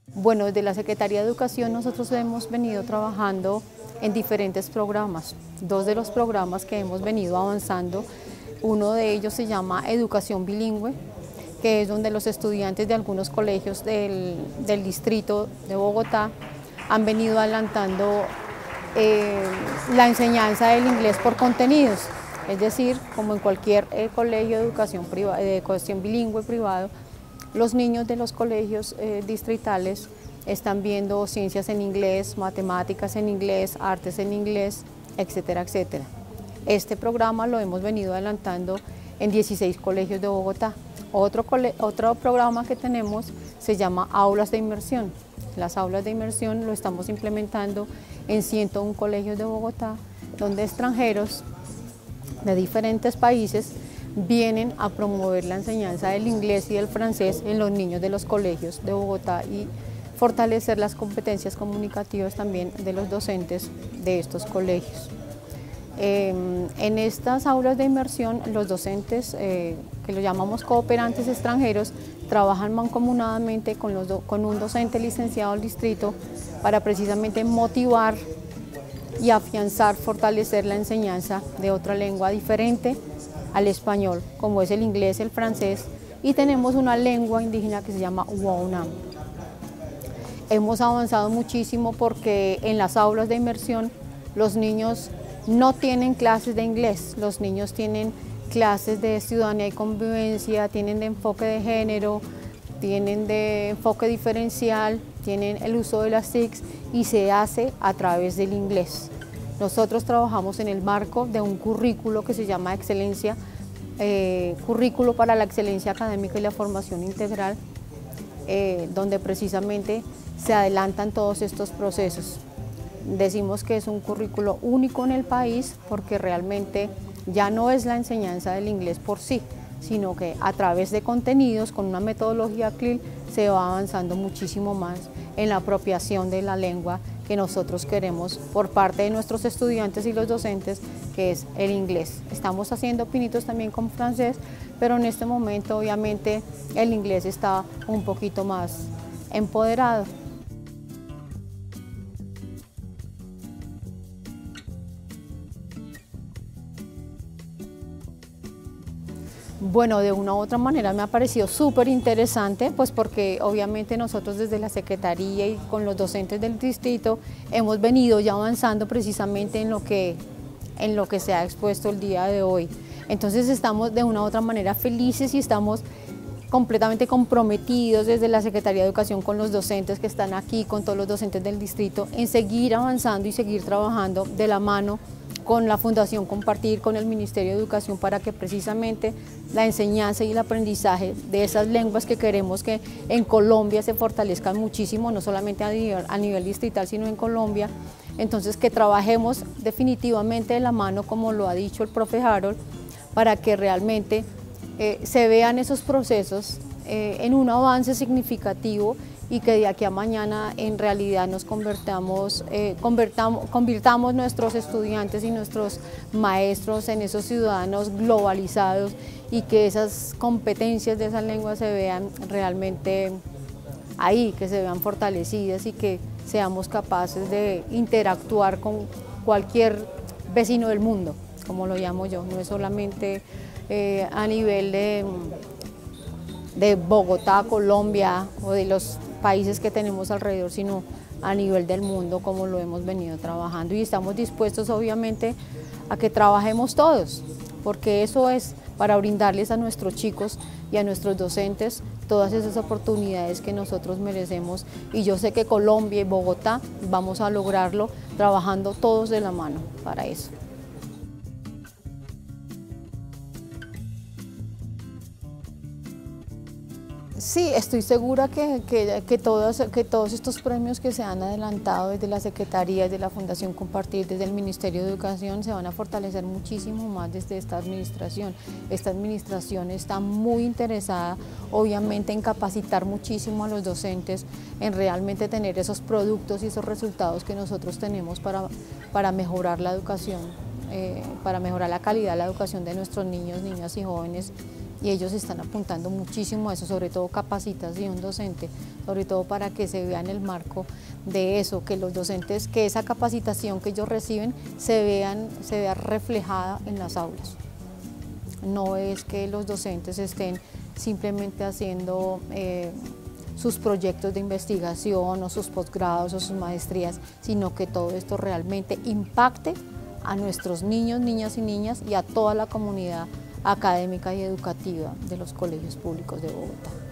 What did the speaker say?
Bueno, desde la Secretaría de Educación nosotros hemos venido trabajando en diferentes programas. Dos de los programas que hemos venido avanzando, uno de ellos se llama Educación Bilingüe, que es donde los estudiantes de algunos colegios del distrito de Bogotá han venido adelantando la enseñanza del inglés por contenidos. Es decir, como en cualquier colegio de educación bilingüe privado, los niños de los colegios distritales están viendo ciencias en inglés, matemáticas en inglés, artes en inglés, etcétera, etcétera. Este programa lo hemos venido adelantando en 16 colegios de Bogotá. Otro programa que tenemos se llama Aulas de Inmersión. Las aulas de inmersión lo estamos implementando en 101 colegios de Bogotá, donde extranjeros de diferentes países vienen a promover la enseñanza del inglés y del francés en los niños de los colegios de Bogotá y fortalecer las competencias comunicativas también de los docentes de estos colegios. En estas aulas de inmersión, los docentes, que lo llamamos cooperantes extranjeros, trabajan mancomunadamente con un docente licenciado del distrito para precisamente motivar y afianzar, fortalecer la enseñanza de otra lengua diferente al español, como es el inglés, el francés, y tenemos una lengua indígena que se llama Uaunam. Hemos avanzado muchísimo porque en las aulas de inmersión los niños no tienen clases de inglés, los niños tienen clases de ciudadanía y convivencia, tienen de enfoque de género, tienen de enfoque diferencial, tienen el uso de las TICs y se hace a través del inglés. Nosotros trabajamos en el marco de un currículo que se llama Excelencia, Currículo para la Excelencia Académica y la Formación Integral, donde precisamente se adelantan todos estos procesos. Decimos que es un currículo único en el país porque realmente ya no es la enseñanza del inglés por sí, sino que a través de contenidos, con una metodología CLIL, se va avanzando muchísimo más en la apropiación de la lengua que nosotros queremos por parte de nuestros estudiantes y los docentes, que es el inglés. Estamos haciendo pinitos también con francés, pero en este momento obviamente el inglés está un poquito más empoderado. Bueno, de una u otra manera me ha parecido súper interesante, pues porque obviamente nosotros desde la Secretaría y con los docentes del distrito hemos venido ya avanzando precisamente en lo que se ha expuesto el día de hoy. Entonces estamos de una u otra manera felices y estamos completamente comprometidos desde la Secretaría de Educación con los docentes que están aquí, con todos los docentes del distrito, en seguir avanzando y seguir trabajando de la mano con la Fundación Compartir, con el Ministerio de Educación, para que precisamente la enseñanza y el aprendizaje de esas lenguas que queremos que en Colombia se fortalezcan muchísimo, no solamente a nivel distrital, sino en Colombia. Entonces, que trabajemos definitivamente de la mano, como lo ha dicho el profe Harold, para que realmente se vean esos procesos en un avance significativo y que de aquí a mañana en realidad nos convirtamos nuestros estudiantes y nuestros maestros en esos ciudadanos globalizados y que esas competencias de esa lengua se vean realmente ahí, que se vean fortalecidas y que seamos capaces de interactuar con cualquier vecino del mundo, como lo llamo yo, no es solamente a nivel de Bogotá, Colombia o de los países que tenemos alrededor, sino a nivel del mundo, como lo hemos venido trabajando, y estamos dispuestos obviamente a que trabajemos todos, porque eso es para brindarles a nuestros chicos y a nuestros docentes todas esas oportunidades que nosotros merecemos, y yo sé que Colombia y Bogotá vamos a lograrlo trabajando todos de la mano para eso. Sí, estoy segura que todos estos premios que se han adelantado desde la Secretaría, desde la Fundación Compartir, desde el Ministerio de Educación, se van a fortalecer muchísimo más desde esta administración. Esta administración está muy interesada, obviamente, en capacitar muchísimo a los docentes, en realmente tener esos productos y esos resultados que nosotros tenemos para mejorar la educación, para mejorar la calidad de la educación de nuestros niños, niñas y jóvenes y ellos están apuntando muchísimo a eso, sobre todo capacitación docente, sobre todo para que se vea en el marco de eso, que los docentes, que esa capacitación que ellos reciben se vea reflejada en las aulas. No es que los docentes estén simplemente haciendo sus proyectos de investigación o sus posgrados o sus maestrías, sino que todo esto realmente impacte a nuestros niños, niñas y a toda la comunidad académica y educativa de los colegios públicos de Bogotá.